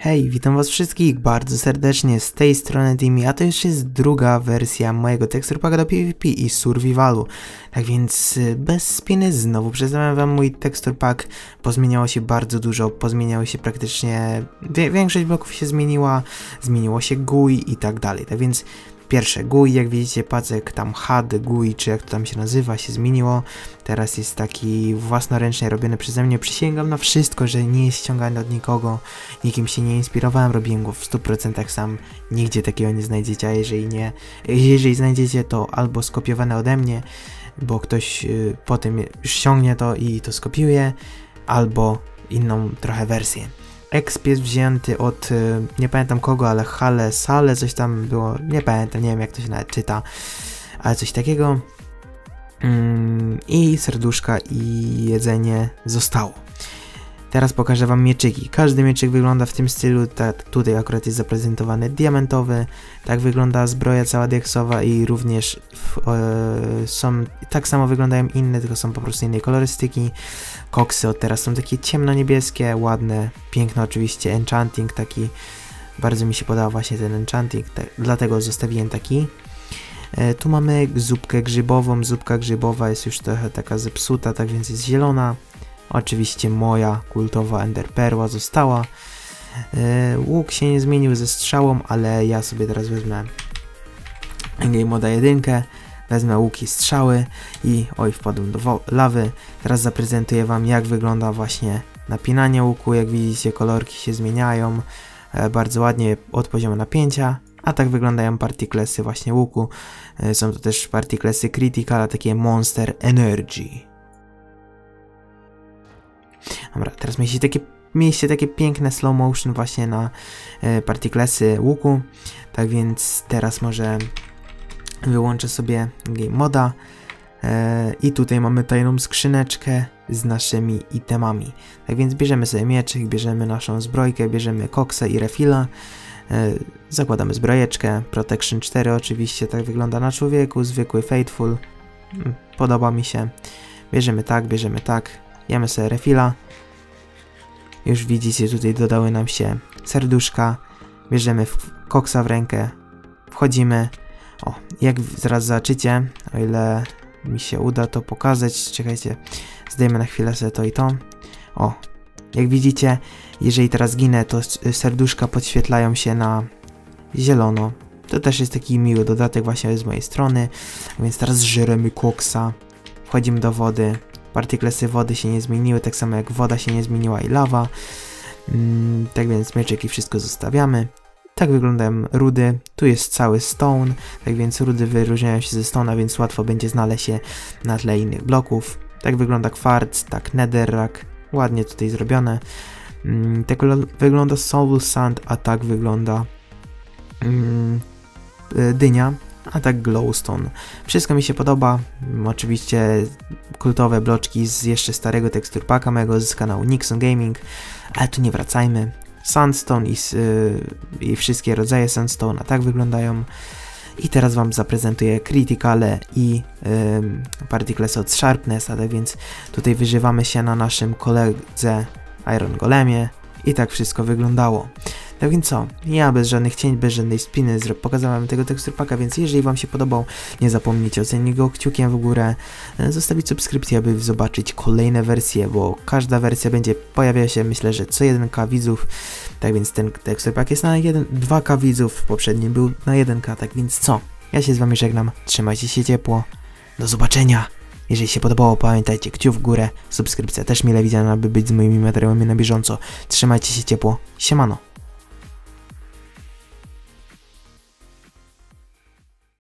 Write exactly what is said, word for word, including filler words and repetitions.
Hej, witam was wszystkich bardzo serdecznie, z tej strony Timmy, a to już jest druga wersja mojego texture packa do PvP i survivalu. Tak więc bez spiny znowu przedstawiam wam mój texture pack. Pozmieniało się bardzo dużo, pozmieniało się praktycznie, większość bloków się zmieniła, zmieniło się G U I i tak dalej. Tak więc pierwsze G U I, jak widzicie, pacek tam H D, G U I, czy jak to tam się nazywa, się zmieniło. Teraz jest taki własnoręcznie robiony przeze mnie. Przysięgam na wszystko, że nie jest ściągany od nikogo. Nikim się nie inspirowałem, robiłem go w stu procentach sam. Nigdzie takiego nie znajdziecie, a jeżeli nie, jeżeli znajdziecie, to albo skopiowane ode mnie, bo ktoś y, potem ściągnie to i to skopiuje, albo inną trochę wersję. Exp jest wzięty od, y, nie pamiętam kogo, ale Hale, Sale, coś tam było, nie pamiętam, nie wiem jak to się nawet czyta, ale coś takiego. Mm, I serduszka i jedzenie zostało. Teraz pokażę wam mieczyki. Każdy mieczyk wygląda w tym stylu, tak, tutaj akurat jest zaprezentowany diamentowy, tak wygląda zbroja cała diaksowa i również w, e, są, tak samo wyglądają inne, tylko są po prostu innej kolorystyki. Koksy od teraz są takie ciemno-niebieskie, ładne, piękne oczywiście, enchanting taki, bardzo mi się podoba właśnie ten enchanting, tak, dlatego zostawiłem taki. E, tu mamy zupkę grzybową, zupka grzybowa jest już trochę taka zepsuta, tak więc jest zielona. Oczywiście moja kultowa enderperła została. E, łuk się nie zmienił ze strzałą, ale ja sobie teraz wezmę Game Moda jedynkę, wezmę łuki strzały i oj, wpadłem do lawy. Teraz zaprezentuję wam, jak wygląda właśnie napinanie łuku. Jak widzicie, kolorki się zmieniają e, bardzo ładnie od poziomu napięcia, a tak wyglądają particlesy właśnie łuku. E, są to też particlesy critical, a takie monster energy. Dobra, teraz mieliście takie, mieliście takie piękne slow motion właśnie na e, particlesy łuku. Tak więc teraz może wyłączę sobie Game Moda e, i tutaj mamy tajną skrzyneczkę z naszymi itemami. Tak więc bierzemy sobie mieczyk, bierzemy naszą zbrojkę, bierzemy koksa i refilla. E, zakładamy zbrojeczkę, Protection cztery oczywiście, tak wygląda na człowieku, zwykły Faithful, podoba mi się. Bierzemy tak, bierzemy tak, jemy sobie refilla. Już widzicie, tutaj dodały nam się serduszka, bierzemy koksa w rękę, wchodzimy. O, jak zaraz zobaczycie, o ile mi się uda to pokazać, czekajcie, zdejmę na chwilę sobie to i to. O, jak widzicie, jeżeli teraz ginę, to serduszka podświetlają się na zielono. To też jest taki miły dodatek właśnie z mojej strony. Więc teraz żremy koksa, wchodzimy do wody. Partyklesy wody się nie zmieniły, tak samo jak woda się nie zmieniła i lawa. Mm, tak więc mieczek i wszystko zostawiamy. Tak wyglądają rudy, tu jest cały stone, tak więc rudy wyróżniają się ze stone'a, więc łatwo będzie znaleźć je na tle innych bloków. Tak wygląda kwarc, tak netherrack, ładnie tutaj zrobione. Mm, tak wygląda soul sand, a tak wygląda mm, dynia, a tak glowstone. Wszystko mi się podoba, oczywiście kultowe bloczki z jeszcze starego texture packa mojego z kanału Nixon Gaming, ale tu nie wracajmy. Sandstone i, yy, i wszystkie rodzaje sandstone tak wyglądają. I teraz wam zaprezentuję criticale i yy, particles od sharpness, ale więc tutaj wyżywamy się na naszym koledze Iron Golemie i tak wszystko wyglądało. Tak więc co, ja bez żadnych cięć, bez żadnej spiny pokazałem tego texture packa, więc jeżeli wam się podobał, nie zapomnijcie ocenić go kciukiem w górę, zostawić subskrypcję, aby zobaczyć kolejne wersje, bo każda wersja będzie pojawiała się, myślę, że co jeden ka widzów. Tak więc ten texture pack jest na dwa ka widzów, poprzedni był na jeden ka, tak więc co, ja się z wami żegnam, trzymajcie się ciepło, do zobaczenia. Jeżeli się podobało, pamiętajcie, kciuk w górę, subskrypcja też mile widziana, aby być z moimi materiałami na bieżąco. Trzymajcie się ciepło, siemano.